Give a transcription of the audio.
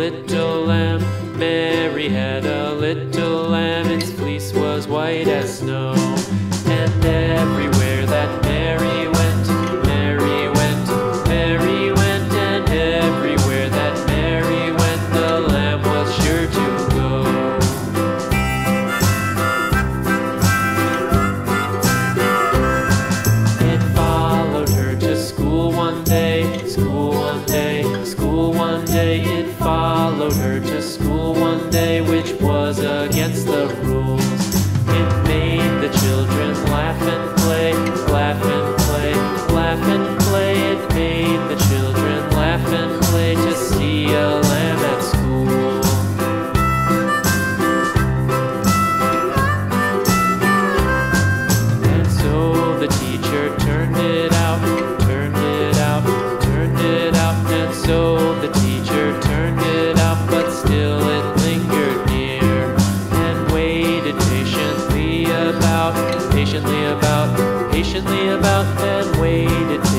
little lamb. Mary had a little lamb. Its fleece was white as snow. And everywhere that Mary went, Mary went, Mary went. And everywhere that Mary went, the lamb was sure to go. It followed her to school one day, school one day, school one day. It followed her to school one day, which was against the rules. It made the children laugh and play, laugh and play, laugh and play. It made the children laugh and play to see a lamb at school. And so the teacher turned it out, turned it out, turned it out. And so the teacher turned it out, but still it lingered near and waited patiently about, patiently about, patiently about, and waited